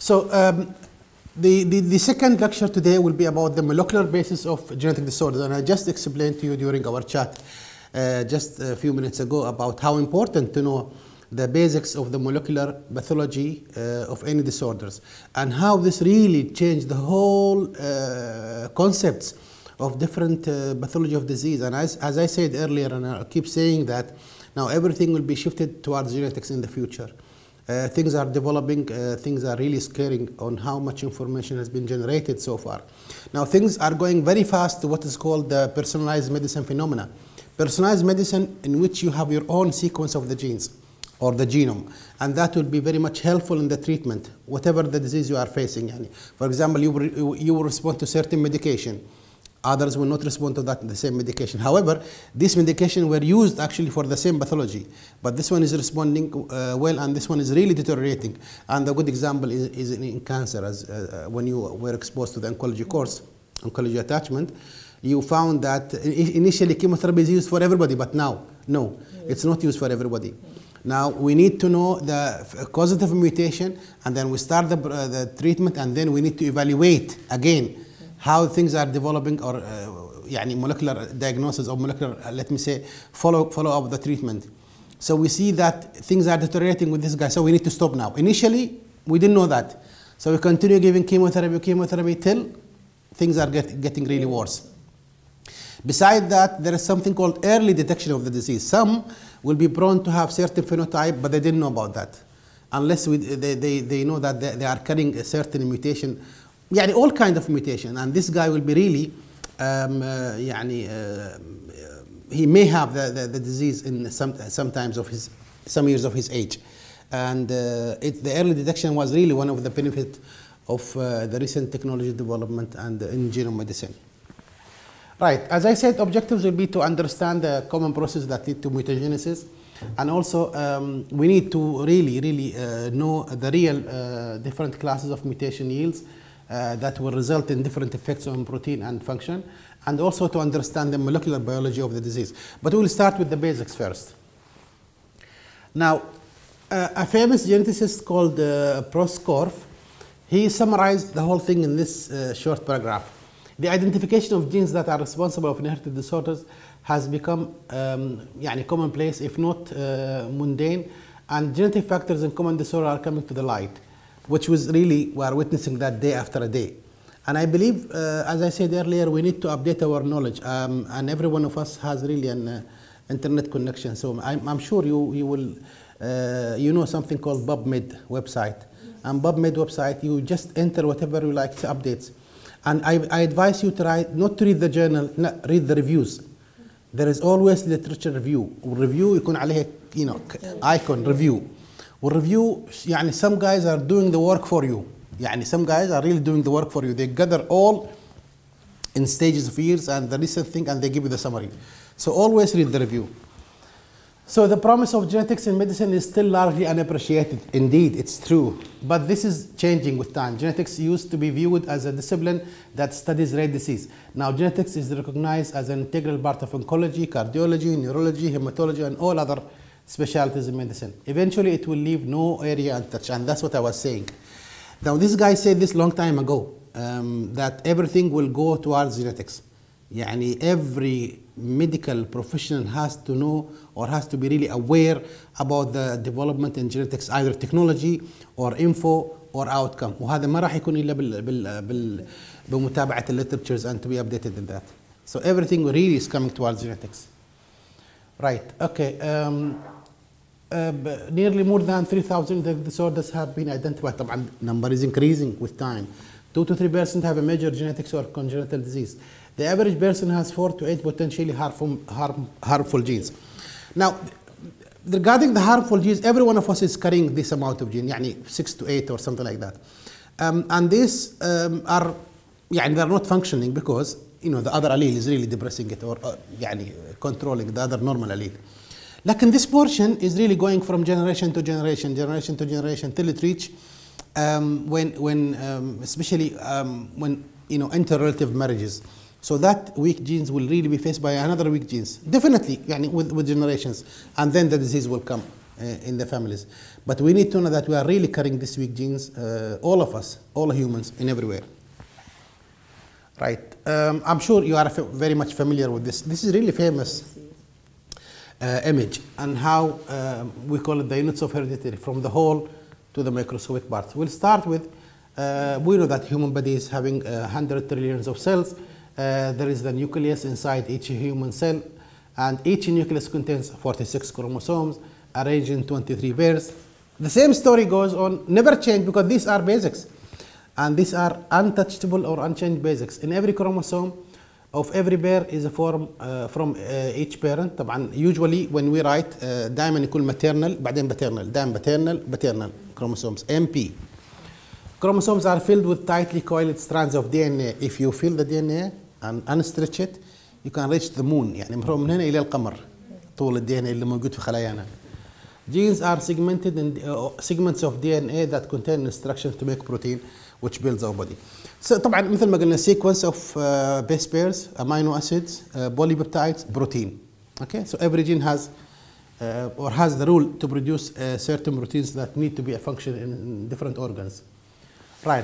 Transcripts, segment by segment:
So the second lecture today will be about the molecular basis of genetic disorders, and I just explained to you during our chat just a few minutes ago about how important to know the basics of the molecular pathology of any disorders, and how this really changed the whole concepts of different pathology of disease. And as I said earlier, and I keep saying that, now everything will be shifted towards genetics in the future. Things are developing, things are really scaring on how much information has been generated so far. Now things are going very fast to what is called the personalized medicine phenomena. Personalized medicine in which you have your own sequence of the genes or the genome, and that will be very much helpful in the treatment, whatever the disease you are facing. For example, you will respond to certain medication. Others will not respond to the same medication. However, this medication were used actually for the same pathology, but this one is responding well, and this one is really deteriorating. And a good example is in cancer, as when you were exposed to the oncology course, oncology attachment, you found that initially chemotherapy is used for everybody, but now, no, it's not used for everybody. Now we need to know the causative mutation, and then we start the treatment, and then we need to evaluate again how things are developing, or molecular diagnosis, or molecular, let me say, follow up the treatment. So we see that things are deteriorating with this guy, so we need to stop now. Initially, we didn't know that. So we continue giving chemotherapy till things are getting really worse. Besides that, there is something called early detection of the disease. Some will be prone to have certain phenotype, but they didn't know about that. Unless they know that they are carrying a certain mutation, all kind of mutation, and this guy will be really, he may have the disease in sometimes of some years of his age. And the early detection was really one of the benefits of the recent technology development and in genome medicine. Right, as I said, objectives will be to understand the common process that lead to mutagenesis, and also we need to really know the real different classes of mutation yields that will result in different effects on protein and function, and also to understand the molecular biology of the disease. But we will start with the basics first. Now, a famous geneticist called Proskorf, he summarized the whole thing in this short paragraph. The identification of genes that are responsible for inherited disorders has become commonplace, if not mundane, and genetic factors in common disorder are coming to the light, which was really, we are witnessing that day after day. And I believe, as I said earlier, we need to update our knowledge, and every one of us has really an internet connection. So I'm sure you will, know something called PubMed website. And PubMed website, you just enter whatever you like, updates. And I advise you to not to read the journal, read the reviews. There is always literature review. Review يكون عليه, icon review. Review, some guys are doing the work for you. Some guys are really doing the work for you. They gather all in stages of years and the recent thing, and they give you the summary. So always read the review. So the promise of genetics in medicine is still largely unappreciated. Indeed, it's true. But this is changing with time. Genetics used to be viewed as a discipline that studies rare disease. Now genetics is recognized as an integral part of oncology, cardiology, neurology, hematology, and all other specialties in medicine. Eventually, it will leave no area untouched, and that's what I was saying. Now, this guy said this long time ago, that everything will go towards genetics. Every medical professional has to know, or has to be really aware about the development in genetics, either technology or info or outcome. وهذا ما راح يكون إلا بمتابعة literatures and to be updated in that. So everything really is coming towards genetics. Right, okay. Nearly more than 3,000 disorders have been identified. طبعا number is increasing with time. 2 to 3% have a major genetics or congenital disease. The average person has 4 to 8 potentially harmful genes. Now, regarding the harmful genes, every one of us is carrying this amount of gene, 6 to 8 or something like that. And these are, they're not functioning because, the other allele is really depressing it, or controlling the other normal allele. Like this portion is really going from generation to generation, till it reach especially when interrelative marriages. So that weak genes will really be faced by another weak genes, definitely, with generations, and then the disease will come in the families. But we need to know that we are really carrying these weak genes, all of us, all humans, in everywhere. Right. I'm sure you are very much familiar with this. This is really famous image, and how we call it the units of heredity, from the whole to the microscopic parts. We'll start with, we know that human body is having 100 trillions of cells. There is the nucleus inside each human cell, and each nucleus contains 46 chromosomes arranged in 23 pairs. The same story goes on, never change, because these are basics. And these are untouchable or unchanged basics. In every chromosome of every pair is a form from each parent. طبعا usually when we write دائما يكون maternal بعدين paternal، دائما paternal chromosomes MP. Chromosomes are filled with tightly coiled strands of DNA. If you fill the DNA and unstretch it, you can reach the moon. يعني من هنا إلى القمر طول ال DNA اللي موجود في خلايانا. Genes are segmented in segments of DNA that contain instructions to make protein which builds our body. So طبعا مثل ما قلنا sequence of base pairs, amino acids, polypeptides, protein. Okay, so every gene has or has the rule to produce certain proteins that need to be a function in different organs. Right.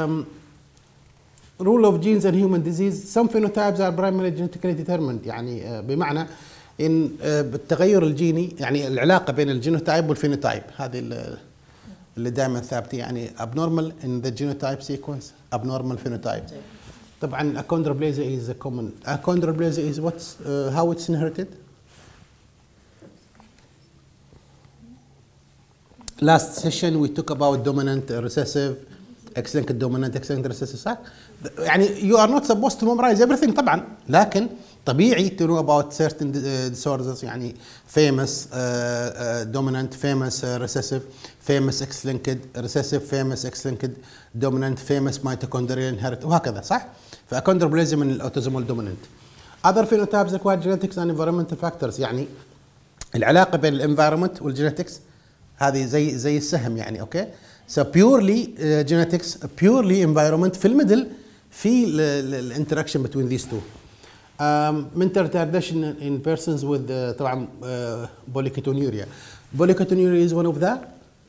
Rule of genes and human disease. Some phenotypes are primarily genetically determined. يعني بمعنى إن بالتغير الجيني، يعني العلاقة بين الجينوتايب والفينوتايب هذه اللي دائما ثابته، يعني abnormal in the genotype sequence, abnormal phenotype. طبعا achondroplasia is a common. Achondroplasia is what's how it's inherited. Last session we talked about dominant recessive, X-linked dominant, X-linked recessive صح؟ يعني you are not supposed to memorize everything طبعا، لكن طبيعي to know about certain disorders، يعني famous dominant, famous recessive, famous X-linked recessive, famous X-linked dominant, famous mitochondrial inheritance وهكذا صح؟ فachondroplasia من الautosomal dominant. Other phenotypes require genetics and environmental factors، يعني العلاقة بين الانفايرمنت والجينetics هذه زي السهم يعني اوكي. So purely genetics, purely environment في الميدل في الانتراكشن between these two. Mental retardation in persons with طبعا polycythemia. Polycythemia is one of the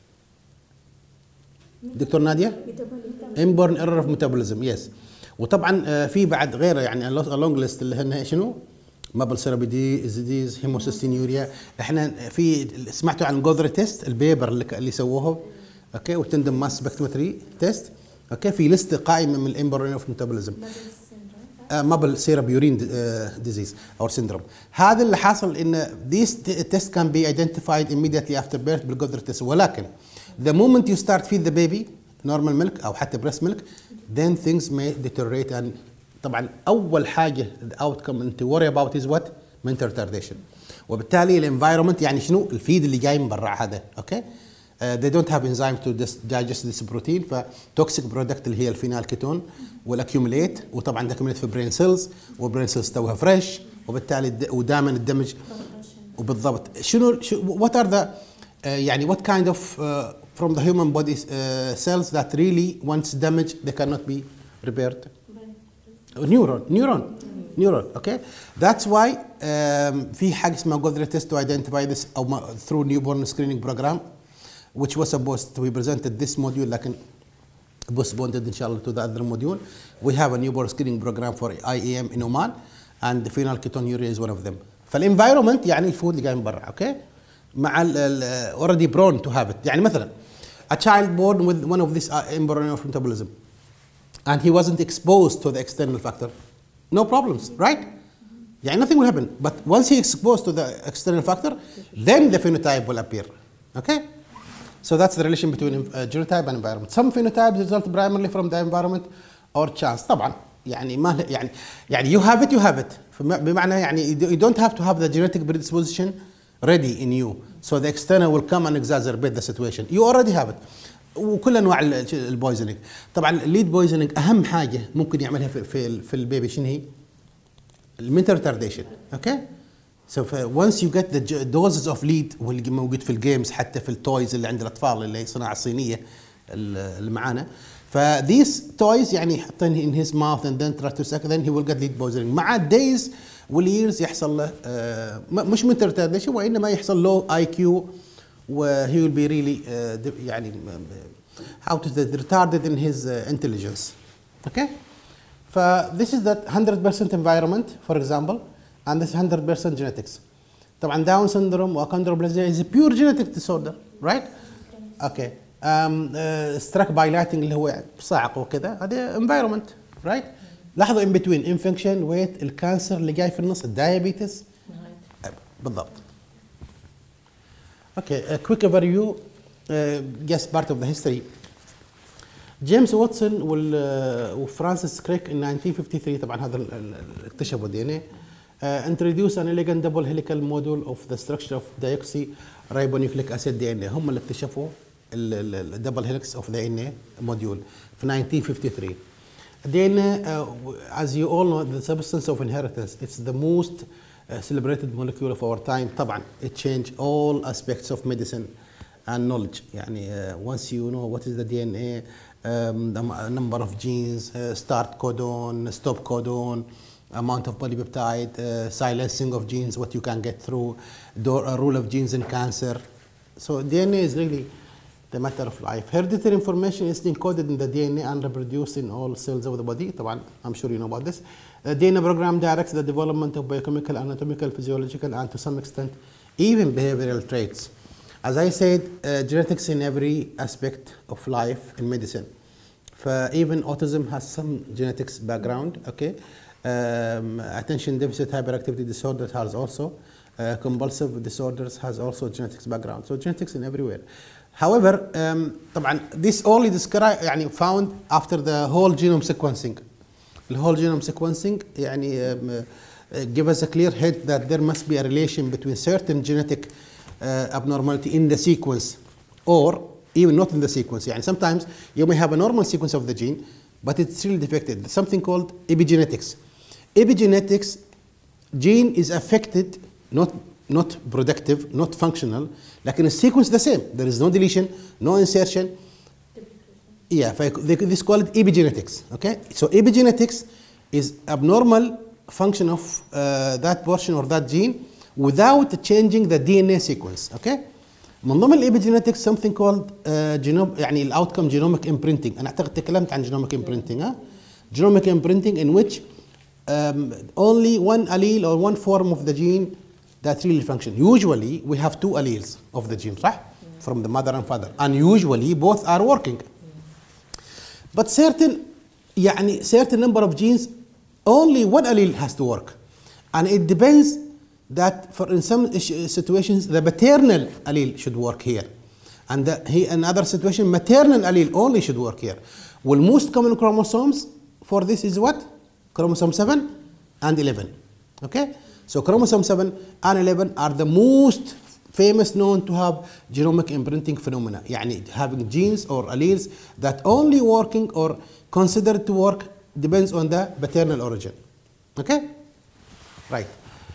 دكتور نادية inborn error of metabolism yes. وطبعا في بعد غيره يعني along list اللي هن شنو؟ مابل سيرابيديز، هيموسيستينيوريا. احنا في سمعتوا عن جوذري تيست البيبر اللي سووه اوكي، وتندم ماس سبكترومتري تيست اوكي، في لسته قائمه من الامبريون اوف ميتابوليزم. مابل سيرابيورين ديزيز او سيندروم. هذا اللي حاصل ان these tests can be identified immediately after birth بالجوذري تيست، ولكن the moment you start feed the baby normal milk او حتى breast milk then things may deteriorate. and طبعا اول حاجه the outcome انت worry about is what mental retardation. وبالتالي الانفايرمنت يعني شنو؟ الفيد اللي جاي من برا هذا اوكي. they don't have enzyme to digest this protein، فتوكسيك برودكت اللي هي الفينال كيتون والاكيوميليت، وطبعا تكملت في برين سيلز، والبرين سيلز توها فريش، وبالتالي ودائما الدمج. وبالضبط شنو what are the يعني what kind of from the human body cells that really once damaged they cannot be repaired. neuron okay. That's why في حاجه اسمها Godre test to identify this او through newborn screening program which was supposed to be presented this module لكن postponed ان شاء الله to the other module. We have a newborn screening program for IEM in Oman and the phenylketonuria is one of them. فالenvironment يعني الفود اللي جاي من برا اوكي مع already prone to have it. يعني مثلا a child born with one of these embryonic metabolism and he wasn't exposed to the external factor, no problems, right? Yeah, nothing will happen. But once he exposed to the external factor, then the phenotype will appear. Okay? So that's the relation between genotype and environment. Some phenotypes result primarily from the environment or chance. طبعا يعني ما يعني you have it. بمعنى يعني you don't have to have the genetic predisposition ready in you. So the external will come and exacerbate the situation. You already have it. وكل انواع البويزنينج. طبعا الليد بويزنينج اهم حاجه ممكن يعملها في البيبي شنو هي؟ المنتال ريتارديشن اوكي. سو once you get the doses of lead واللي موجود في الجيمز حتى في التويز اللي عند الاطفال اللي هي صناعه الصينيه اللي معانا. فthese toys يعني يحطين in his mouth and then try to suck then he will get lead poisoning. مع الدايز والييرز يحصل له مش منتال ريتارديشن وانما يحصل له IQ he will be really يعني how to say retarded in his intelligence. Okay? This is that 100% environment, for example, and this 100% genetics. طبعا Down syndrome وachondroplasia is a pure genetic disorder, right? Okay. Struck by lightning اللي هو صاعق وكذا هذا environment, right? لاحظوا in between infection, weight, الكانسر اللي جاي في النص, الدايابيتس. بالضبط. Okay, a quick overview, just part of the history. جيمس واتسون وفرانسيس كريك in 1953 طبعا هذا اكتشفوا الدي ان اي introduce an elegant double helical module of the structure of deoxyribonucleic acid DNA. هم اللي اكتشفوا الدبل هيلكس of the DNA module في 1953. DNA, as you all know, the substance of inheritance. It's the most celebrated molecule of our time. طبعا it changed all aspects of medicine and knowledge. يعني once you know what is the DNA, the number of genes, start codon, stop codon, amount of polypeptide, silencing of genes, what you can get through, role of genes in cancer. So DNA is really the matter of life. Hereditary information is encoded in the DNA and reproduced in all cells of the body. طبعا I'm sure you know about this. The DNA program directs the development of biochemical, anatomical, physiological, and to some extent even behavioral traits. As I said, genetics in every aspect of life in medicine. Even autism has some genetics background. Okay, attention deficit hyperactivity disorder has also. Compulsive disorders has also genetics background. So genetics in everywhere. However, طبعا this only describe يعني found after the whole genome sequencing. The whole genome sequencing يعني give us a clear hint that there must be a relation between certain genetic abnormality in the sequence or even not in the sequence. يعني sometimes you may have a normal sequence of the gene but it's really defected. Something called epigenetics. Epigenetics, gene is affected, not productive, not functional, لكن الsequence the same. There is no deletion, no insertion. Yeah, this is called epigenetics. Okay, so epigenetics is abnormal function of that portion or that gene without changing the DNA sequence. Okay, من ضمن epigenetics something called genome يعني الاوتكم genomic imprinting. أنا أعتقد تكلمت عن genomic imprinting. Genomic imprinting in which only one allele or one form of the gene that really function. Usually we have two alleles of the gene, صح? From the mother and father, and usually both are working. But certain number of genes, only one allele has to work, and it depends that in some situations the paternal allele should work here, and in other situation maternal allele only should work here. Well, most common chromosomes for this is what? Chromosome 7 and 11. Okay, so chromosome 7 and 11 are the most famous known to have genomic imprinting phenomena. يعني having genes or alleles that only working or considered to work depends on the paternal origin. Okay, right.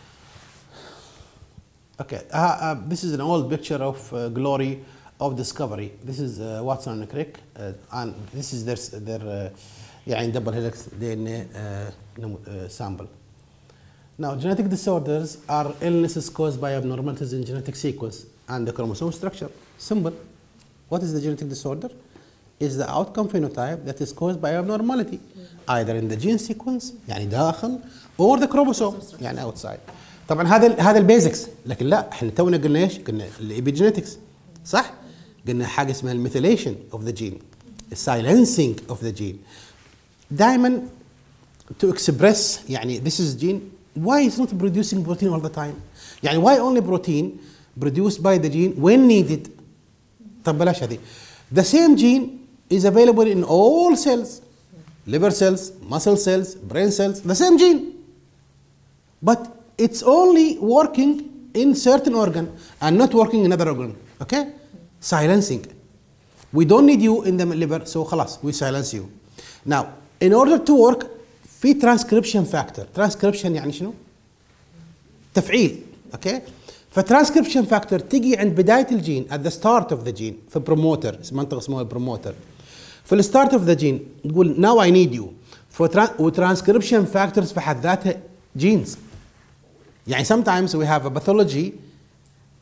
Okay, this is an old picture of glory of discovery. This is Watson and Crick, and this is their يعني double helix DNA sample. Now, genetic disorders are illnesses caused by abnormalities in genetic sequence and the chromosome structure. Simple. What is the genetic disorder? Is the outcome phenotype that is caused by abnormality, either in the gene sequence يعني داخل or the chromosome يعني outside. طبعا هذا البيزكس، لكن لا احنا تونا قلنا ايش؟ قلنا الابيجينيتكس، صح؟ قلنا حاجه اسمها الميثيليشن اوف ذا جين، السايلنسينج اوف ذا جين. دائما to express يعني this is gene, why is not producing protein all the time؟ يعني why only protein produced by the gene when needed؟ طب بلاش هذه. The same gene is available in all cells, liver cells, muscle cells, brain cells, the same gene. But it's only working in certain organ and not working in other organ. Okay? Silencing. We don't need you in the liver, so خلاص we silence you. Now, in order to work في transcription factor. Transcription يعني شنو؟ تفعيل. Okay? فtranscription factor تجي عند بداية الجين at the start of the gene في promoter، منطقة اسمها promoter. في الستارت of the gene نقول now I need you. وtranscription factors في حد ذاتها genes. يعني sometimes we have a pathology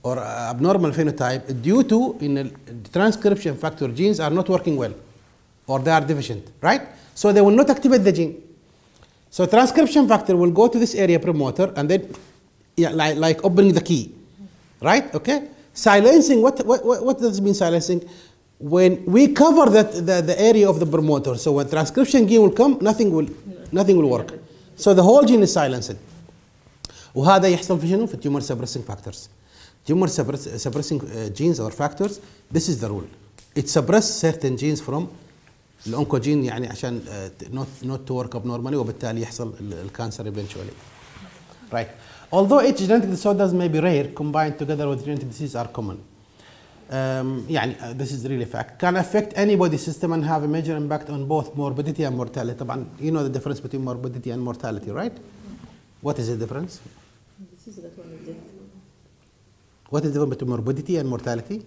or abnormal phenotype due to the transcription factor genes are not working well, or they are deficient, right? So they will not activate the gene. So transcription factor will go to this area promoter and then, yeah, like opening the key, right? Okay. Silencing. What does it mean silencing? When we cover the area of the promoter, so when transcription gene will come, nothing will work. So the whole gene is silenced. وهذا يحصل في شنو؟ في tumor suppressing factors. Tumor suppressing genes or factors. This is the rule. It suppresses certain genes from الأونكوجين يعني عشان not to work abnormally وبالتالي يحصل الكانسر eventually. Right. Although each genetic disorders may be rare, combined together with genetic disease are common. يعني this is really a fact. Can affect any body system and have a major impact on both morbidity and mortality. طبعا you know the difference between morbidity and mortality, right? What is the difference? This is that one of death. What is the difference between morbidity and mortality?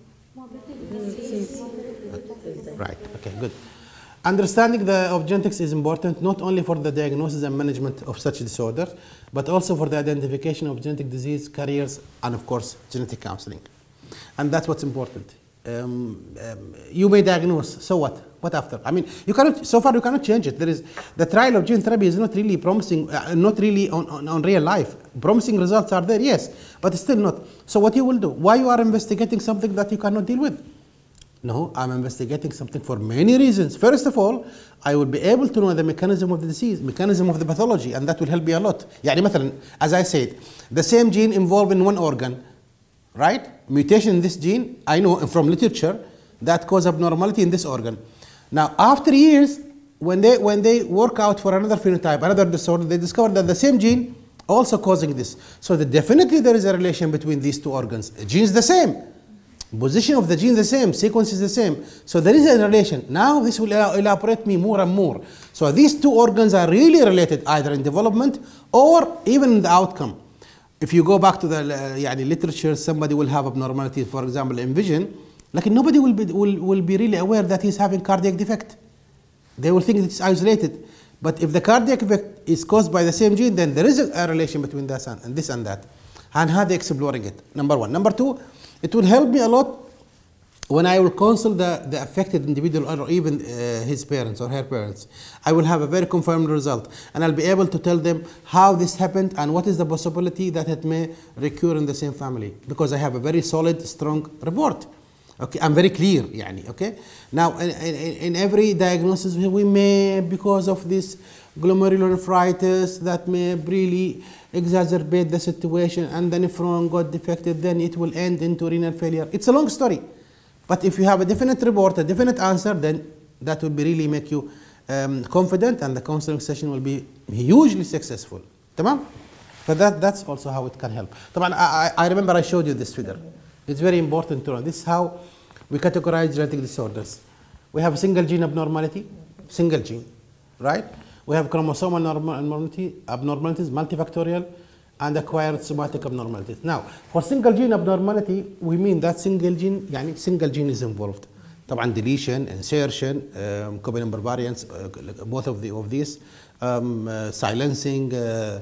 Right. Okay. Good. Understanding of genetics is important not only for the diagnosis and management of such disorders, but also for the identification of genetic disease carriers and, of course, genetic counseling. And that's what's important. You may diagnose, so what? What after? I mean, you cannot. So far, you cannot change it. There is the trial of gene therapy is not really promising, not really on real life. Promising results are there, yes, but still not. So what you will do? Why you are investigating something that you cannot deal with? No, I'm investigating something for many reasons. First of all, I will be able to know the mechanism of the disease, mechanism of the pathology, and that will help me a lot. يعني مثلا, as I said, the same gene involved in one organ, right? Mutation in this gene, I know from literature that cause abnormality in this organ. Now, after years, when they work out for another phenotype, another disorder, they discover that the same gene also causing this. So definitely there is a relation between these two organs. The gene is the same. Position of the gene is the same, sequence is the same. So there is a relation. Now this will elaborate me more and more. So these two organs are really related either in development or even in the outcome. If you go back to the literature, somebody will have abnormality, for example, in vision, like nobody will be really aware that he's having cardiac defect. They will think it's isolated. But if the cardiac defect is caused by the same gene, then there is a relation between this and that. And how they exploring it, number one. Number two, it will help me a lot when I will counsel the affected individual or even his parents or her parents. I will have a very confirmed result and I'll be able to tell them how this happened and what is the possibility that it may recur in the same family, because I have a very solid, strong report. Okay, I'm very clear, يعني, okay? Now, in every diagnosis, we may, because of this glomerulonephritis, that may really exacerbate the situation, and the nephron got defected, then it will end into renal failure. It's a long story. But if you have a definite report, a definite answer, then that will be really make you confident, and the counseling session will be hugely successful. Tamam? But that's also how it can help. طبعا I remember I showed you this figure. It's very important to know. This is how we categorize genetic disorders. We have a single gene abnormality, single gene, right? We have chromosomal abnormalities, multifactorial, and acquired somatic abnormalities. Now, for single gene abnormality, we mean that single gene, يعني single gene is involved. طبعا deletion, insertion, copy number variants, both of these, silencing,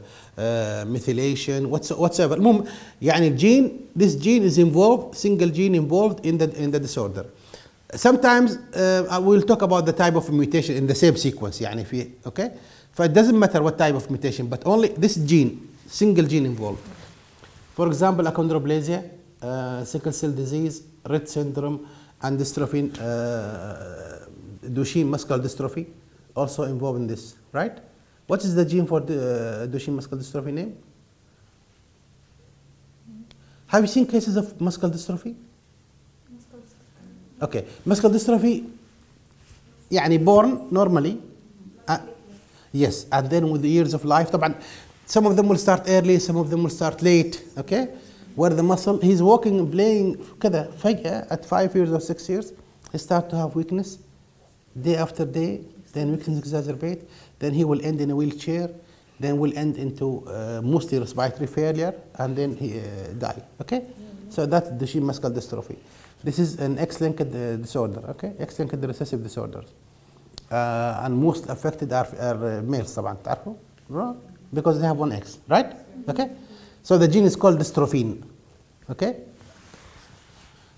methylation, whatsoever. المهم يعني this gene is involved, single gene involved in the disorder. Sometimes we'll talk about the type of mutation in the same sequence, يعني في, okay? So it doesn't matter what type of mutation, but only this gene, single gene involved. For example, achondroplasia, sickle cell disease, Rett syndrome, and dystrophin, Duchenne muscular dystrophy, also involved in this, right? What is the gene for the Duchenne muscular dystrophy name? Have you seen cases of muscular dystrophy? Okay, muscular dystrophy, يعني born normally, yes, and then with the years of life, طبعا some of them will start early, some of them will start late, okay? Where the muscle, he's walking and playing كذا فجأة at 5 years or 6 years, he start to have weakness, day after day, then weakness exacerbate, then he will end in a wheelchair, then will end into mostly respiratory failure, and then he die, okay? So that's Duchenne muscular dystrophy. This is an X-linked disorder, okay? X-linked recessive disorders. And most affected are males طبعا, تعرفوا? Because they have one X, right? Okay? So the gene is called dystrophin, okay?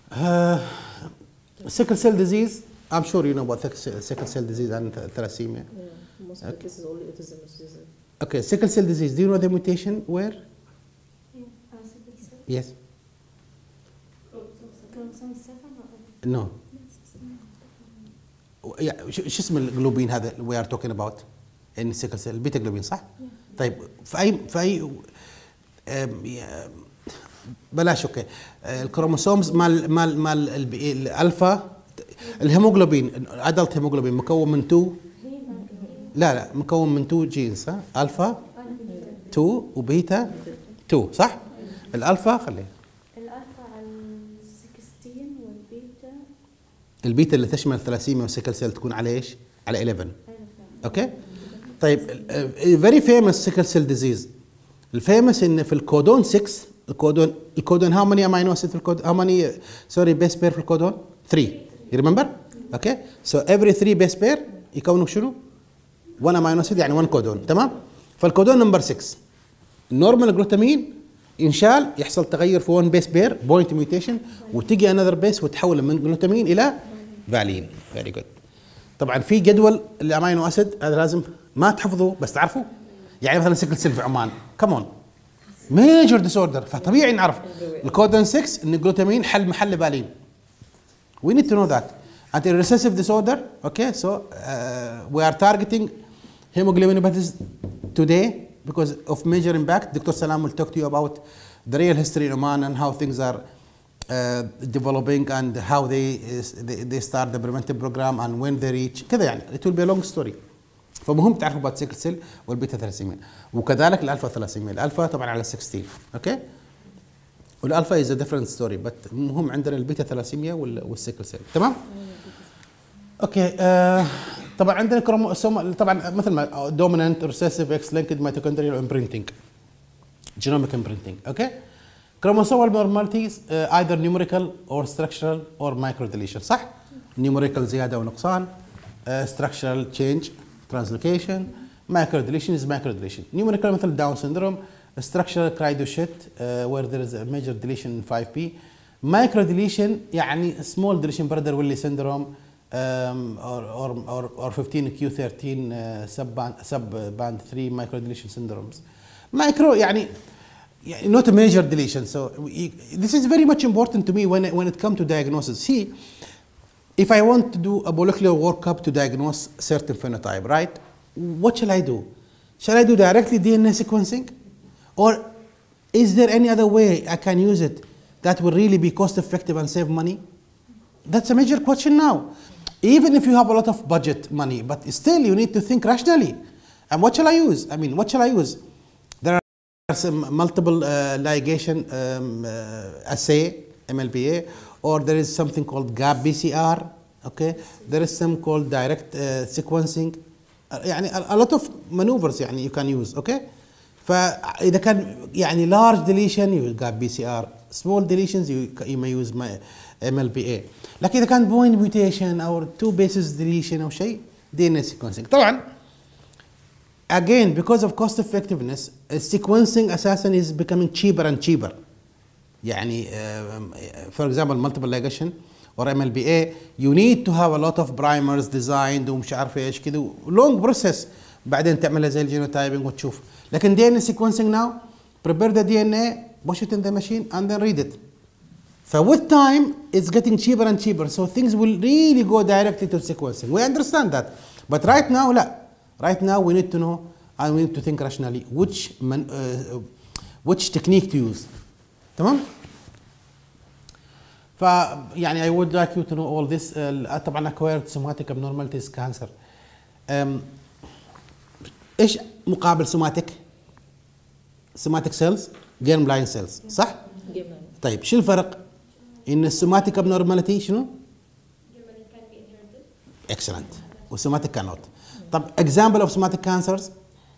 sickle cell disease. I'm sure you know about sickle cell disease and thalassemia. Yeah, most of the cases only autism is Okay, sickle cell disease. Do you know the mutation where? Yes. No. شو اسم الجلوبين هذا we are talking about in sickle cell البيتا جلوبين صح؟ طيب في أي بلاش اوكي الكروموسومز مال الالفا الهيموجلوبين الادلت هيموجلوبين مكون من 2 لا مكون من 2 جينز صح؟ الفا 2 وبيتا 2 صح؟ الالفا خليه الالفا على 16 والبيتا البيتا اللي تشمل ثلاسيميا وسيكل سيل تكون على ايش؟ على 11 اوكي؟ طيب فيري فيموس سيكل سيل ديزيز الفيموس ان في الكودون 6 الكودون هاو ماني امينو اسيد في الكودون هاو ماني سوري بيس بير في الكودون 3 يو ريمبر؟ اوكي؟ سو افري 3 بيس بير يكونوا شنو؟ 1 امينو اسيد يعني 1 كودون تمام؟ فالكودون نمبر 6 النورمال جلوتامين انشال يحصل تغير في 1 بيس بير بوينت ميوتيشن وتجي انذر بيس وتحول من جلوتامين الى فالين فيري جود. طبعا في جدول الامينو اسيد هذا لازم ما تحفظوه بس تعرفوا يعني مثلا سيكل سيل في عمان كمون ميجر ديس اوردر فطبيعي نعرف الكودون 6 ان الجلوتامين حل محل فالين we need to know that and the recessive disorder okay so we are targeting hemoglobinopathies today because of major impact. Dr. Salam will talk to you about the real history in Oman and how things are developing and how they start the preventive program and when they reach كذا يعني it will be a long story. فمهم تعرفوا about sickle cell والبيتا ثلاسيميا وكذلك الالفا ثلاسيميا الالفا طبعا على 16 اوكي والالفا is a different story but مهم عندنا البيتا ثلاسيميا والسيكل سيل تمام اوكي طبعا عندنا كروموسوم طبعا مثل ما دومينانت ريسيسيف اكس لينكد ميتوكوندريال امبرينتنج جينوميك امبرينتنج اوكي chromosomal abnormalities either numerical or structural or microdeletion صح numerical زياده ونقصان structural change translocation microdeletion is microdeletion numerical مثل داون syndrome structural Cry-Duchet where there is a major deletion in 5p microdeletion يعني small deletion Prader-Willi syndrome or 15q13 sub band 3 microdeletion syndromes micro يعني not a major deletion so this is very much important to me when it comes to diagnosis see if I want to do a molecular workup to diagnose certain phenotype right what shall I do shall I do directly DNA sequencing or is there any other way I can use it that will really be cost effective and save money that's a major question now even if you have a lot of budget money but still you need to think rationally and what shall I use I mean what shall I use there are some multiple ligation assay MLPA or there is something called gap BCR okay there is some called direct sequencing يعني a lot of maneuvers يعني you can use okay فإذا كان يعني large deletion you gap BCR small deletions you may use MLPA لكن إذا كان point mutation أو 2 bases deletion أو شيء DNA sequencing طبعا again because of cost effectiveness sequencing أساسا is becoming cheaper and cheaper يعني for example multiple ligation or MLPA you need to have a lot of primers designed ومش عارف ايش كذا long process بعدين تعملها زي الجينوتايبنج وتشوف لكن DNA sequencing now prepare the DNA push it in the machine and then read it so with time it's getting cheaper and cheaper so things will really go directly to sequencing we understand that but right now لا right now we need to know and we need to think rationally which technique to use تمام فيعني I would like you to know all this طبعا acquired somatic abnormalities cancer ايش مقابل somatic cells germline cells صح طيب شو الفرق ان السوماتيك abnormality شنو can be inherited excellent والسوماتيك cannot طب example of somatic cancers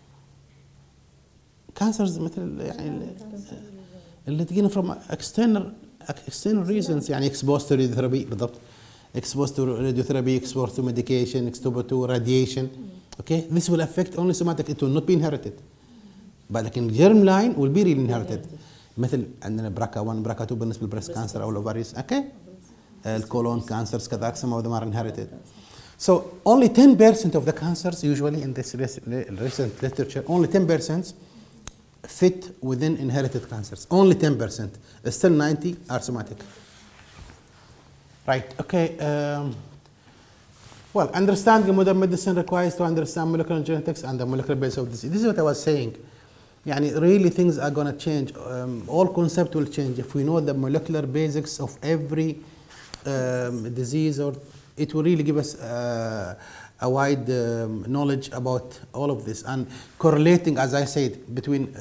مثل يعني اللي تجينا from external reasons يعني exposed to radiotherapy بالضبط exposed to radiotherapy exposed to medication exposed to radiation okay this will affect only somatic it will not be inherited but لكن germ line will be really inherited مثل عندنا BRCA1 BRCA2 بالنسبه للبريست كانسر او الاوفاريس اوكي الcolon cancers كذاك, some of them are inherited. So only 10% of the cancers usually in this recent literature, only 10% fit within inherited cancers. Only 10%. Still 90 are somatic. Right, okay. Well, understanding modern medicine requires to understand molecular genetics and the molecular basis of disease. This is what I was saying. Yani really things are going to change. All concept will change if we know the molecular basics of every disease, or it will really give us a wide knowledge about all of this, and correlating, as I said, between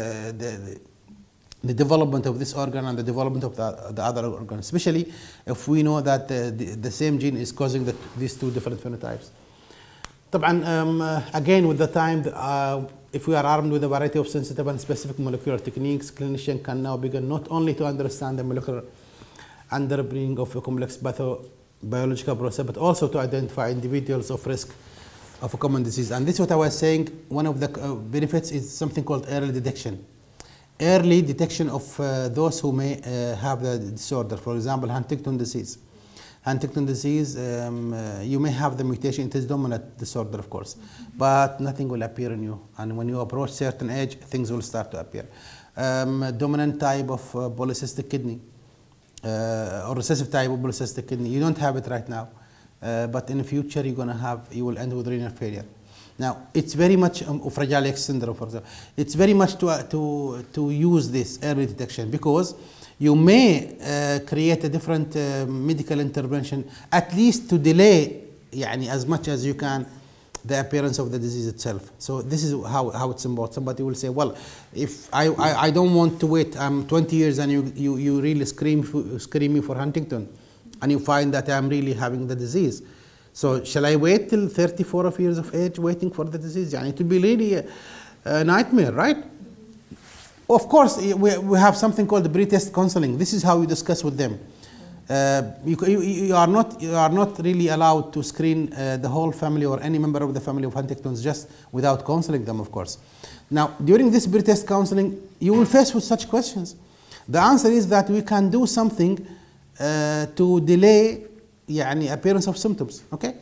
the development of this organ and the development of the other organ, especially if we know that the same gene is causing these two different phenotypes. طبعا, again, with the time, if we are armed with a variety of sensitive and specific molecular techniques, clinician can now begin not only to understand the molecular underpinning of a complex biological process, but also to identify individuals of risk of a common disease. And this is what I was saying, one of the benefits is something called early detection. Early detection of those who may have the disorder. For example, Huntington disease. Huntington disease, you may have the mutation. It is dominant disorder, of course, but nothing will appear in you. And when you approach certain age, things will start to appear. Dominant type of polycystic kidney, or recessive type of polycystic kidney. You don't have it right now, but in the future you will end with renal failure. Now, it's very much Fragile X syndrome, for example. It's very much to use this early detection, because you may create a different medical intervention, at least to delay as much as you can the appearance of the disease itself. So this is how it's important. Somebody will say, well, if I don't want to wait, I'm 20 years and you really scream me for Huntington, and you find that I'm really having the disease. So shall I wait till 34 years of age waiting for the disease? It will be really a nightmare, right? Of course, we have something called the pre-test counseling. This is how you discuss with them. You are not really allowed to screen the whole family or any member of the family of Huntington's just without counseling them, of course. Now, during this pre-test counseling, you will face with such questions. The answer is that we can do something to delay appearance of symptoms. Okay?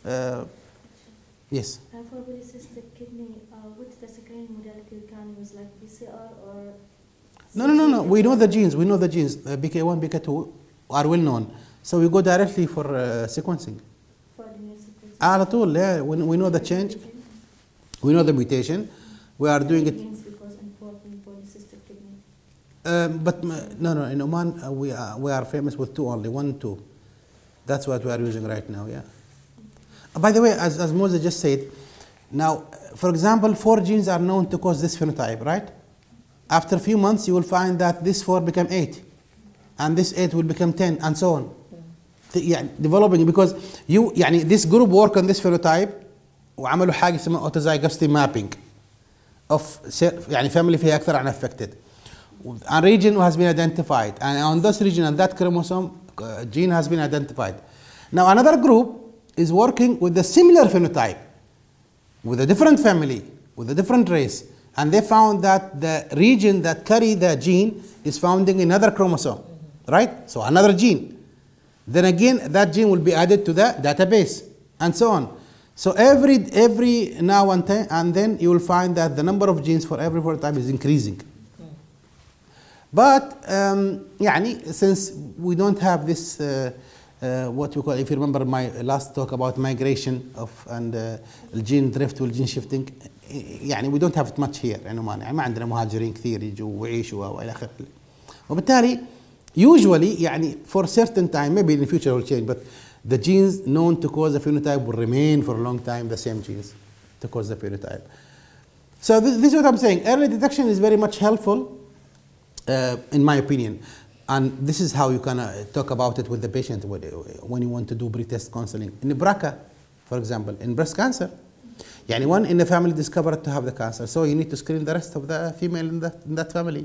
Yes. For polycystic kidney, what's the screening modality we can use, like PCR or? No. We know the genes. BK1, BK2 are well known. So we go directly for sequencing. For the new sequencing. على طول, yeah. We know the change. We know the mutation. We are doing it. Because involved in polycystic kidney. But no. In Oman, we are famous with two only, 1 and 2. That's what we are using right now, yeah. By the way, as Moses just said, now, for example, 4 genes are known to cause this phenotype, right? After a few months, you will find that this 4 become 8, and this 8 will become 10, and so on. Developing, because this group work on this phenotype, وعملوا حاجة اسمها autozygosity mapping of family فيها أكثر unaffected. A region has been identified, and on this region and that chromosome, gene has been identified. Now another group is working with a similar phenotype, with a different family, with a different race, and they found that the region that carry the gene is found in another chromosome, right? So another gene. Then again, that gene will be added to the database, and so on. So every now and then you will find that the number of genes for every phenotype is increasing. But since we don't have this, what we call, if you remember my last talk about migration and gene drift والgene shifting, we don't have it much here in Oman. ما عندنا مهاجرين كثير يجوا ويعيشوا وإلى آخره. وبالتالي usually for a certain time, maybe in the future it will change, but the genes known to cause the phenotype will remain for a long time, the same genes to cause the phenotype. So this is what I'm saying. Early detection is very much helpful. In my opinion, and this is how you can talk about it with the patient when you want to do pre-test counseling. In BRCA, for example, in breast cancer, one in the family discovered to have the cancer, so you need to screen the rest of the female in that family.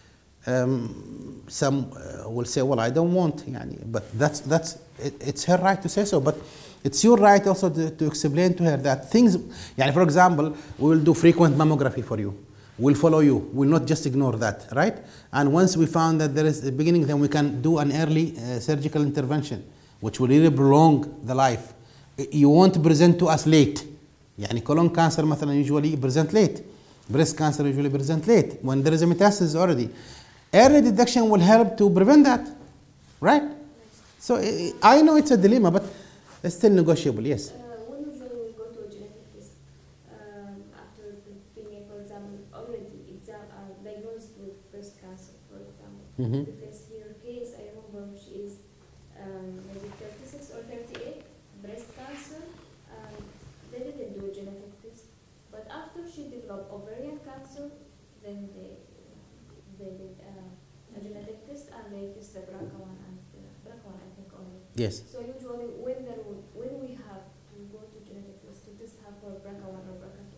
Some will say, well, I don't want, but it's her right to say so, but it's your right also to explain to her that things, for example, we will do frequent mammography for you. will follow you, will not just ignore that, right? And once we found that there is a beginning, then we can do an early surgical intervention, which will really prolong the life. You won't present to us late. يعني colon cancer مثلا usually present late. Breast cancer usually present late when there is a metastasis already. Early detection will help to prevent that, right? So I know it's a dilemma, but it's still negotiable, yes. When usually we go to a genetic test after the female, for example, already diagnosed with breast cancer, for example. Mhm. The first year case, I remember she is maybe 36 or 38, breast cancer. They didn't do a genetic test, but after she developed ovarian cancer, then they did a genetic test and they test the BRCA1 and BRCA1, I think only. Yes. So usually when we have to go to genetic test to test her for BRCA1 or BRCA2,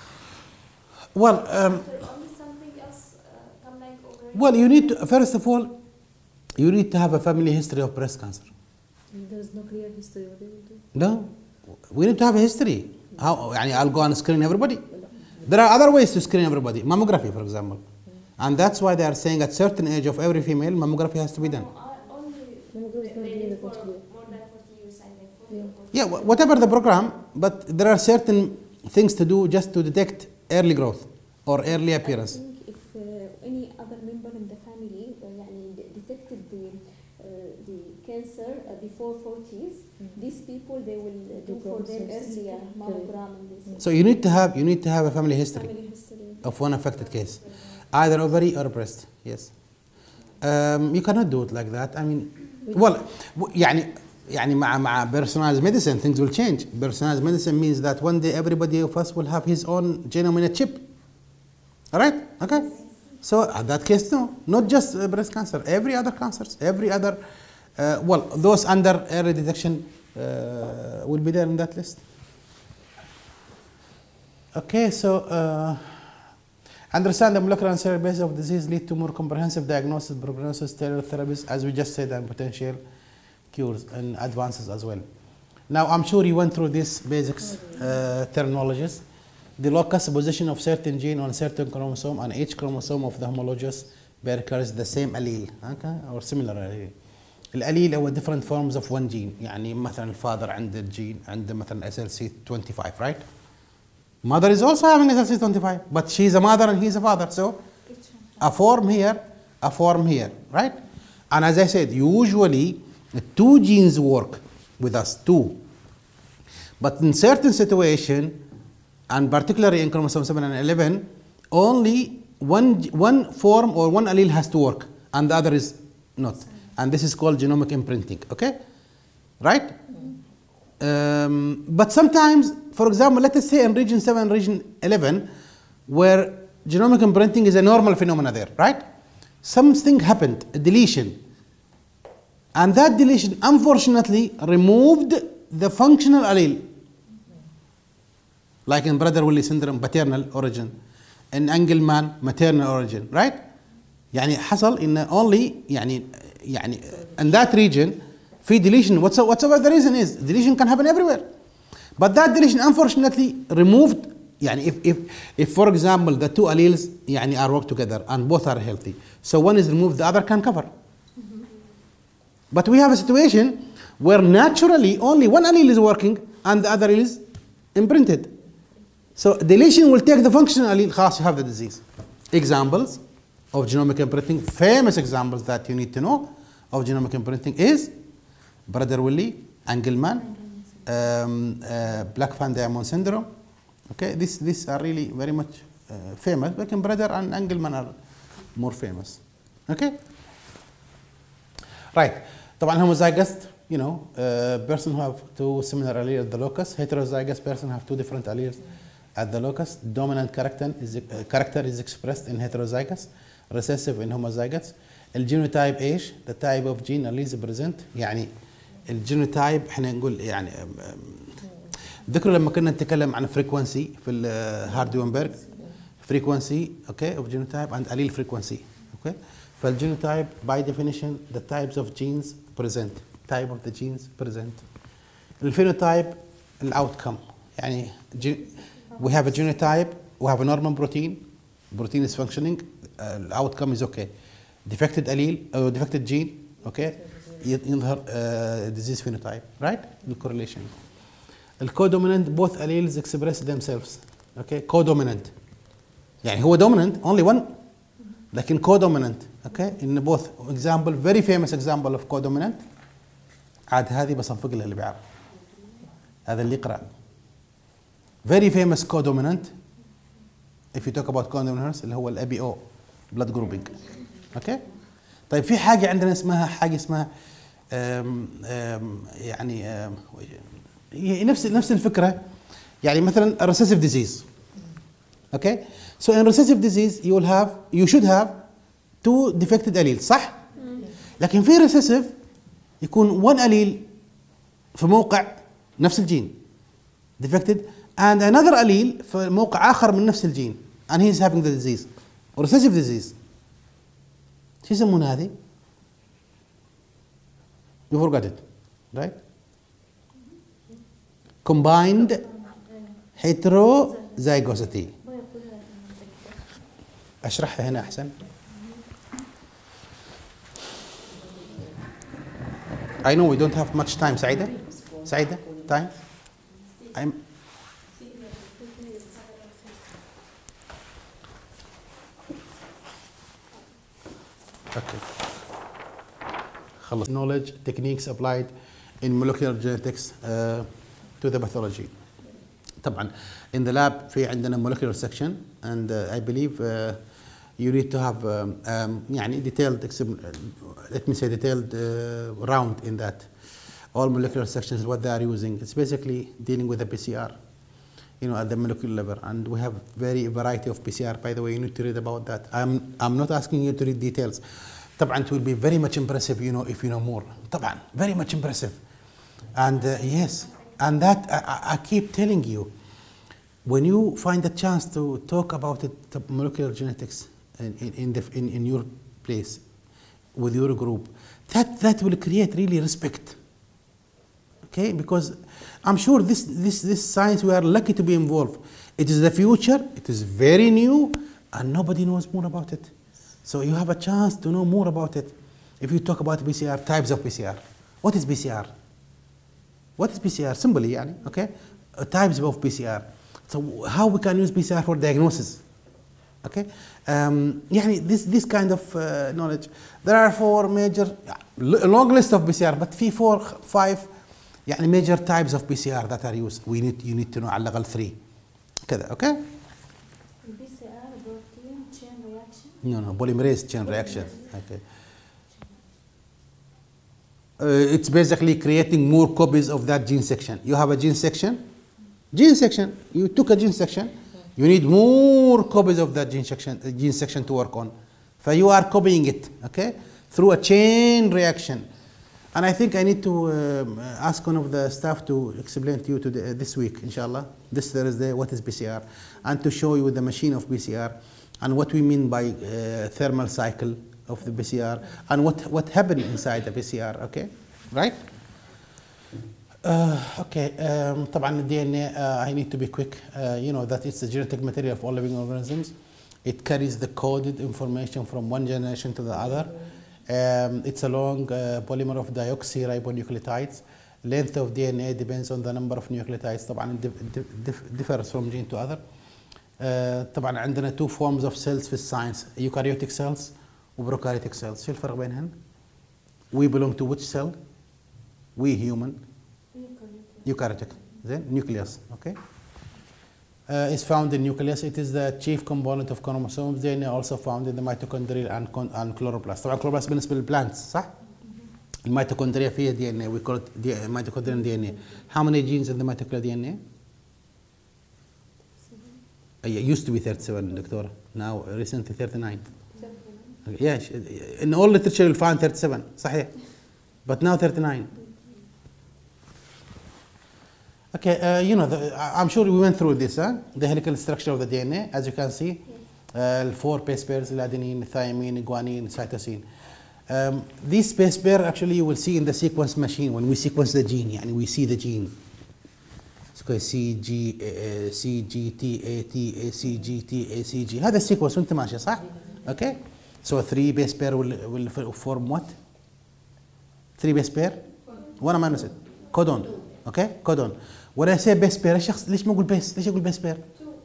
Well, after only something else come like ovarian. well, you need to, first of all, you need to have a family history of breast cancer. There is no clear history. What they will do? No, we need to have a history. How? يعني I'll go and screen everybody. There are other ways to screen everybody. Mammography, for example, and that's why they are saying at certain age of every female, mammography has to be done. Only Mammography is not they doing did it for actually. more than 40 years, I think. 40 Yeah. or 40. Yeah, whatever the program, but there are certain things to do just to detect early growth or early I appearance. think if any other member in the family يعني detected the cancer before 40s, these people they will do for them earlier mammogram and this So you need to have a family history family history. of one affected case, either ovary or breast. Yes. You cannot do it like that. I mean, well, يعني مع personalized medicine things will change. Personalized medicine means that one day everybody of us will have his own genome in a chip. All right? Okay. So at that case, no, not just breast cancer, every other cancers, every other, well, those under early detection will be there in that list. Okay, so understand the molecular and cellular basis of disease lead to more comprehensive diagnosis, prognosis, tailored therapies, as we just said, and potential cures and advances as well. Now, I'm sure you went through these basics terminologies. The locus position of certain gene on certain chromosome, and each chromosome of the homologous pair carries the same allele, okay, or similar allele. الاليل هو different forms of one gene. يعني مثلا الفاذر عنده الجين عنده مثلا SLC25, right? Mother is also having SLC25, but she's a mother and he's a father. So a form here, right? And as I said, usually two genes work with us, two. But in certain situation, and particularly in chromosome 7 and 11, only one form or one allele has to work, and the other is not. And this is called genomic imprinting, okay? Right? But sometimes, for example, let us say in region 7, region 11, where genomic imprinting is a normal phenomena there, right? Something happened, a deletion. And that deletion, unfortunately, removed the functional allele. Like in Prader-Willi syndrome, paternal origin. In Engelmann, maternal origin, right? يعني حصل إن only يعني in that region في deletion, whatsoever the reason is, deletion can happen everywhere. But that deletion unfortunately removed, يعني if for example the two alleles يعني are work together and both are healthy, so one is removed, the other can cover. But we have a situation where naturally only one allele is working and the other is imprinted. So deletion will take the functional allele, خلاص you have the disease. Examples of genomic imprinting, famous examples that you need to know of genomic imprinting is Prader-Willi, Engelmann, Black-Van Diamond syndrome. Okay, these are really very much famous, but Prader and Engelmann are more famous. Okay, right. طبعا homozygous, you know, person who have two similar alleles at the locus. Heterozygous person have two different alleles at the locus. Dominant character is expressed in heterozygous, recessive in homozygous. الجينوتايب ايش؟ the type of gene alleles present. يعني الجينوتايب احنا نقول يعني ذكروا لما كنا نتكلم عن فريكونسي في الهاردوينبرغ frequency, okay, of genotype and allele frequency, okay. فالجينوتايب by definition the types of genes present, type of the genes present. الفينوتايب الاوتكم يعني we have a genotype, we have a normal protein, protein is functioning, outcome is okay. Defected allele or defected gene, okay, يظهر disease phenotype, right? الcorrelation. الcodominant both alleles express themselves, okay, codominant. يعني هو dominant only one, لكن codominant, okay, in both. Example, very famous example of codominant. عاد هذه بصفق له اللي بيعرف. هذا اللي يقرأ. Very famous codominant. If you talk about codominants اللي هو الابي او blood grouping. اوكي؟ طيب في حاجة عندنا اسمها يعني هي نفس الفكرة. يعني مثلا recessive disease. اوكي؟ So in recessive disease you should have 2 defected alleles صح؟ لكن في recessive يكون one allele في موقع نفس الجين defected and another allele في موقع آخر من نفس الجين and he is having the disease or recessive disease. شو يسمون هذه؟ You forgot it, right? Combined heterozygosity. أشرحها هنا أحسن. I know we don't have much time. سعيدة time. I'm okay. خلص. Knowledge techniques applied in molecular genetics to the pathology. طبعا in the lab في عندنا molecular section and I believe you need to have يعني detailed let me say detailed round in that. All molecular sections, what they are using, it's basically dealing with the PCR, you know, at the molecular level, and we have very variety of PCR. By the way, you need to read about that. I'm not asking you to read details. طبعا it will be very much impressive, you know, if you know more. طبعا very much impressive, and yes, and that I keep telling you, when you find a chance to talk about it, molecular genetics in your place with your group, that will create really respect. Okay, because I'm sure this science, we are lucky to be involved. It is the future. It is very new, and nobody knows more about it. So you have a chance to know more about it. If you talk about PCR, types of PCR. What is PCR? What is PCR? Simply, يعني, okay, types of PCR. So how we can use PCR for diagnosis? Okay, يعني this kind of knowledge. There are 4 major, long list of PCR, but في 4 5 يعني major types of PCR that are used. You need to know على الأقل 3 كذا. Okay. PCR protein chain reaction. No, polymerase chain reaction. Okay. It's basically creating more copies of that gene section. You have a gene section. You took a gene section. You need more copies of that gene section to work on. So you are copying it, okay, through a chain reaction. And I think I need to ask one of the staff to explain to you this week, inshallah, this Thursday, what is PCR, and to show you the machine of PCR and what we mean by thermal cycle of the PCR and what happened inside the PCR, okay, right? Okay, طبعا the DNA, I need to be quick. You know that it's the genetic material of all living organisms. It carries the coded information from one generation to the other. It's a long polymer of deoxyribonucleotides. Length of DNA depends on the number of nucleotides. طبعا differs from gene to other. طبعا عندنا 2 forms of cells في الساينس, eukaryotic cells وprokaryotic cells. شو الفرق بينهم؟ We belong to which cell? We human. Eukaryotic. Then nucleus. Okay. Is found in nucleus. It is the chief component of chromosomes. DNA also found in the mitochondria and chloroplast. طبعا chloroplast بالنسبة للplants صح؟ الميتوكوندريا فيها DNA. We call it mitochondrial DNA. How many genes in the mitochondrial DNA? It used to be 37, دكتورة. Now recently 39. Yeah, in all literature you'll find 37. صحيح. But now 39. Okay, you know, I'm sure we went through this, the helical structure of the DNA, as you can see, 4 base pairs, adenine, thymine, guanine, cytosine. These base pairs actually you will see in the sequence machine when we sequence the gene, and we see the gene. سي جي سي جي تي اي تي اي سي جي تي اي سي جي، هذا السيكونس وانت ماشي صح؟ اوكي سو 3 بيس بير will form what؟ 3 بيس بير وانا ما نسيت كودون. اوكي كودون. ولا سي بيس بير الشخص ليش ما اقول بيس؟ ليش اقول بيس بير؟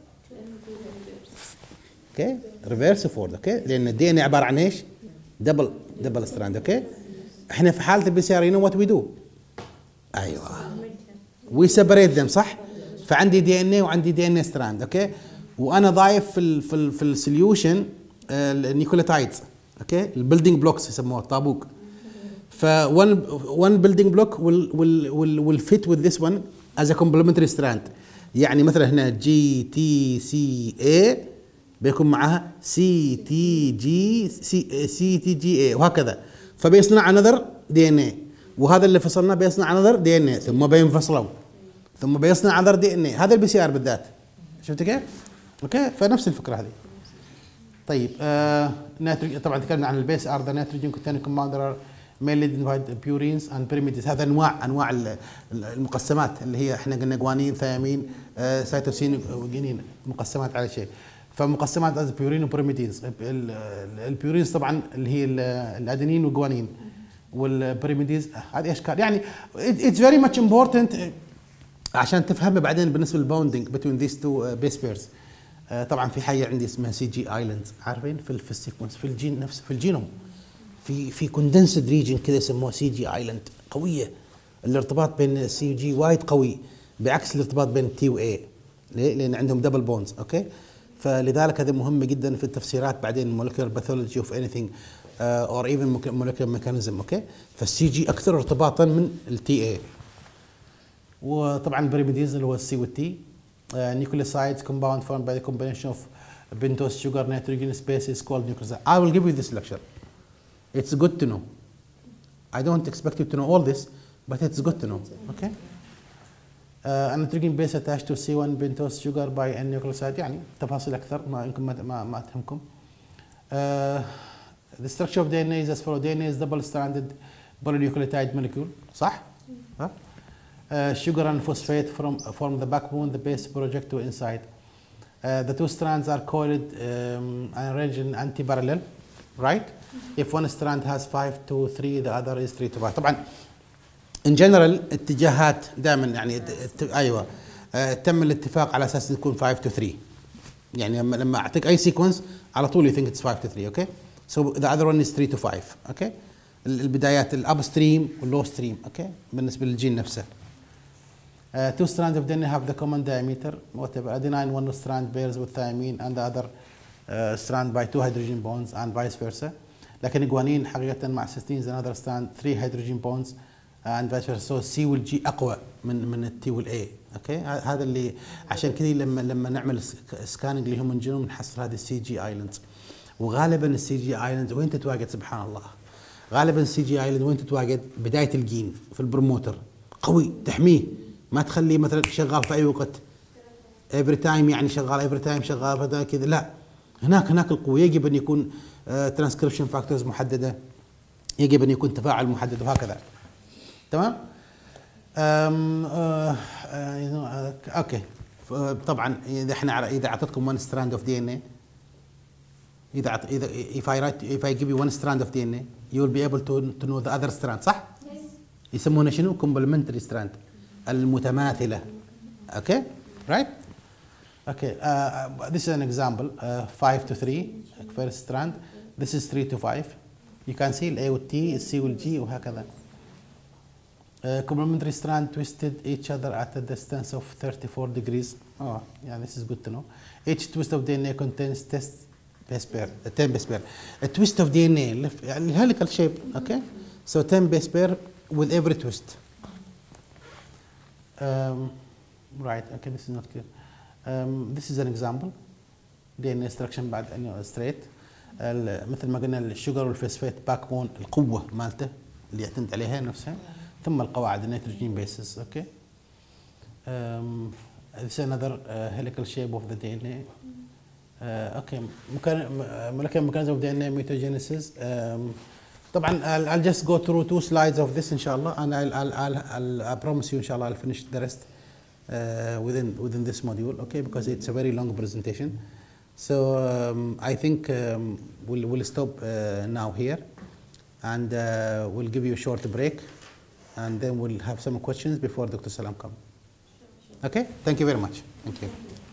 اوكي ريفيرس فورد. اوكي لان الدي ان عباره عن ايش؟ دبل ستراند. اوكي احنا في حاله البي سي ار يو نو وات وي دو. ايوه وي سيبريت ذم صح؟ فعندي دي ان اي وعندي دي ان اي ستراند. اوكي وانا ضايف في السوليوشن النيكوليتايدز. اوكي البيلدينج بلوكس يسموها الطابوق. ف one building block will fit with this one as a complementary strand. يعني مثلا هنا جي تي سي اي بيكون معها سي تي جي اي وهكذا، فبيصنع another دي ان اي، وهذا اللي فصلنا بيصنع another دي ان اي ثم بينفصلوا ثم بيصنع another دي ان اي. هذا البي سي ار بالذات شفت كيف؟ اوكي فنفس الفكره هذه. طيب نيتروجين طبعا تكلمنا عن البيس ار ذا نيتروجين كونتيننج كومباوندر mainly divided purines and pyrimidines. هذا انواع المقسمات اللي هي احنا قلنا جوانين ثيامين سيتوسين وجنين مقسمات على شيء. فمقسمات از بيورين وبيريميدينز. البيورينز طبعا اللي هي الادينين والجوانين، والبيريميدينز هذه اشكال. يعني it's very much important عشان تفهم بعدين بالنسبه للبوندنج between these two base pairs. طبعا في حاجه عندي اسمها سي جي ايلاندز عارفين في السيكونس في الجين نفسه في الجينوم في كوندنسد ريجن كذا يسموها سي جي ايلاند قويه. الارتباط بين السي جي وايد قوي بعكس الارتباط بين التي واي. ليه؟ لان عندهم دبل بونز. اوكي فلذلك هذا مهم جدا في التفسيرات بعدين مولكيولر باثولوجي اوف اني ثينج اور ايفن مولكيولر ميكانيزم. اوكي فالسي جي اكثر ارتباطا من التي اي. وطبعا البريميديز اللي هو السي والتي. nucleosides compound formed by the combination of pentose sugar nitrogen species called nucleosides. I will give you this lecture. It's good to know. I don't expect you to know all this, but it's good to know. Okay. A nitrogen base attached to C1 pentose sugar by N nucleoside. يعني تفاصيل أكثر ما يمكن ما أفهمكم. The structure of DNA is as follows. DNA is double-stranded polynucleotide molecule. صح؟ Sugar and phosphate form the backbone. The base project to inside. The two strands are coiled and arranged in anti-parallel. Right? If one strand has 5 to 3, the other is 3 to 5. طبعا in general اتجاهات دائما يعني ايوه تم الاتفاق على اساس تكون 5 to 3. يعني لما اعطيك اي سيكونس على طول you think it's 5 to 3. اوكي so the other one is 3 to 5. اوكي البدايات الاب ستريم واللو ستريم. اوكي بالنسبه للجين نفسه. Two strands of DNA have the common diameter whatever. Adenine one strand pairs with thymine and the other strand by 2 hydrogen bonds and vice versa. لكن الجوانين حقيقة مع cysteines another strand 3 hydrogen bonds and vice versa. So C والG أقوى من التي والA. اوكي هذا اللي عشان كذا لما نعمل سكاننج لهيومن جينوم نحصل هذه السي جي ايلاندز. وغالبا السي جي ايلاندز وين تتواجد سبحان الله؟ غالبا السي جي ايلاند وين تتواجد؟ بداية الجين في البروموتر قوي تحميه ما تخليه مثلا شغال في اي وقت every time يعني شغال every time شغال كذا لا هناك القوة يجب ان يكون ترانسكريبشن فاكتورز محددة يجب ان يكون تفاعل محدد وهكذا. تمام؟ اوكي طبعا اذا اعطيتكم 1 strand of DNA if I give you 1 strand of DNA you will be able to know the other strand صح؟ يسمونه شنو؟ complementary strand المتماثلة. اوكي right okay this is an example 5 to 3 first strand this is 3 to 5 you can see A وال T C وال G وهكذا. Complementary strand twisted each other at a distance of 34 degrees. Oh yeah this is good to know. Each twist of DNA contains 10 base pair. A twist of DNA يعني helical shape. Okay so 10 base pair with every twist. Right okay this is not clear. This is an example DNA structure بعد straight مثل ما قلنا الشجر والفوسفات باك بون القوة مالته اللي يعتمد عليها نفسها ثم القواعد النيتروجين بيسز. اوكي this is another helical shape of the DNA. اوكي molecular mechanism of DNA mutagenesis. طبعا I'll just go through 2 slides of this ان شاء الله and I'll promise you ان شاء الله I'll finish the rest within this module, okay, because it's a very long presentation. So I think we'll stop now here, and we'll give you a short break, and then we'll have some questions before Dr. Salam comes. Okay, thank you very much. Thank you.